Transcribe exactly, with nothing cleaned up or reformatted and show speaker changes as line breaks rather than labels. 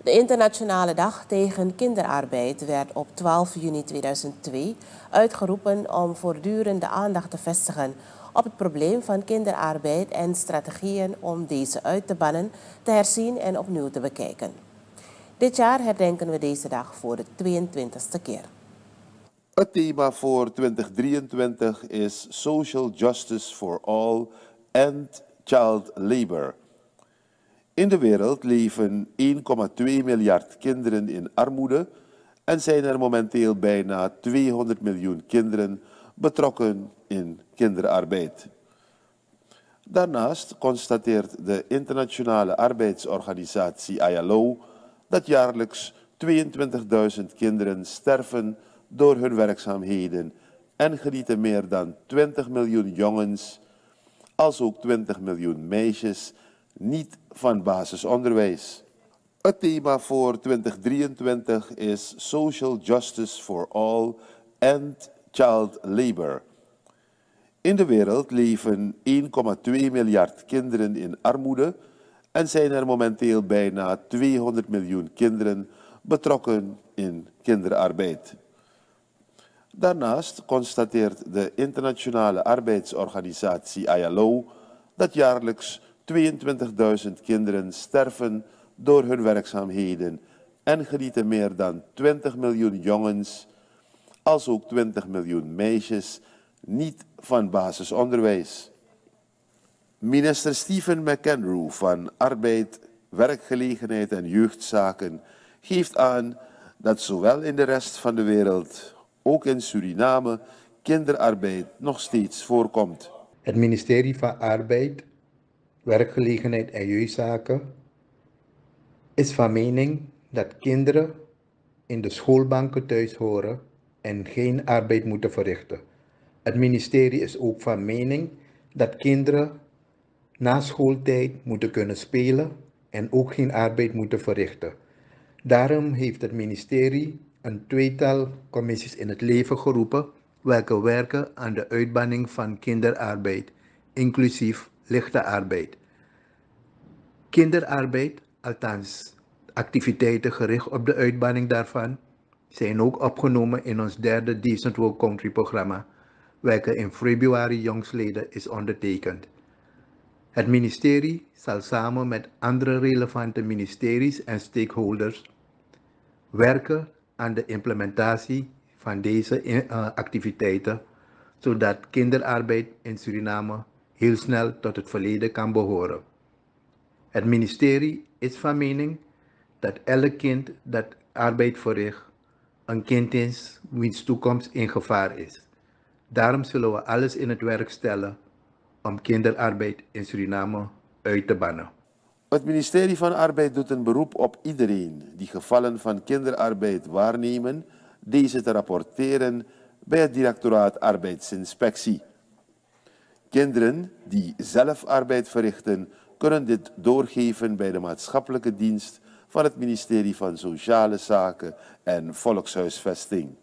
De Internationale Dag tegen Kinderarbeid werd op twaalf juni tweeduizend twee uitgeroepen om voortdurend de aandacht te vestigen op het probleem van kinderarbeid en strategieën om deze uit te bannen, te herzien en opnieuw te bekijken. Dit jaar herdenken we deze dag voor de tweeëntwintigste keer.
Het thema voor twintig drieëntwintig is Social Justice for All and Child Labor. In de wereld leven één komma twee miljard kinderen in armoede en zijn er momenteel bijna tweehonderd miljoen kinderen betrokken in kinderarbeid. Daarnaast constateert de Internationale Arbeidsorganisatie I L O dat jaarlijks tweeëntwintigduizend kinderen sterven door hun werkzaamheden en genieten meer dan twintig miljoen jongens, als ook twintig miljoen meisjes, niet van basisonderwijs. Het thema voor twintig drieëntwintig is Social Justice for All and Child Labor. In de wereld leven één komma twee miljard kinderen in armoede en zijn er momenteel bijna tweehonderd miljoen kinderen betrokken in kinderarbeid. Daarnaast constateert de Internationale Arbeidsorganisatie I L O dat jaarlijks tweeëntwintigduizend kinderen sterven door hun werkzaamheden en genieten meer dan twintig miljoen jongens, als ook twintig miljoen meisjes, niet van basisonderwijs. Minister Stephen McAndrew van Arbeid, Werkgelegenheid en Jeugdzaken geeft aan dat zowel in de rest van de wereld, ook in Suriname, kinderarbeid nog steeds voorkomt.
Het ministerie van Arbeid, Werkgelegenheid en Jeugdzaken is van mening dat kinderen in de schoolbanken thuis horen en geen arbeid moeten verrichten. Het ministerie is ook van mening dat kinderen na schooltijd moeten kunnen spelen en ook geen arbeid moeten verrichten. Daarom heeft het ministerie een tweetal commissies in het leven geroepen, welke werken aan de uitbanning van kinderarbeid, inclusief lichte arbeid. Kinderarbeid, althans activiteiten gericht op de uitbanning daarvan, zijn ook opgenomen in ons derde Decent Work Country programma, welke in februari jongstleden is ondertekend. Het ministerie zal samen met andere relevante ministeries en stakeholders werken aan de implementatie van deze uh, activiteiten, zodat kinderarbeid in Suriname heel snel tot het verleden kan behoren. Het ministerie is van mening dat elk kind dat arbeid verricht een kind is wiens toekomst in gevaar is. Daarom zullen we alles in het werk stellen om kinderarbeid in Suriname uit te bannen.
Het ministerie van Arbeid doet een beroep op iedereen die gevallen van kinderarbeid waarnemen, deze te rapporteren bij het Directoraat Arbeidsinspectie. Kinderen die zelf arbeid verrichten, kunnen dit doorgeven bij de maatschappelijke dienst van het ministerie van Sociale Zaken en Volkshuisvesting.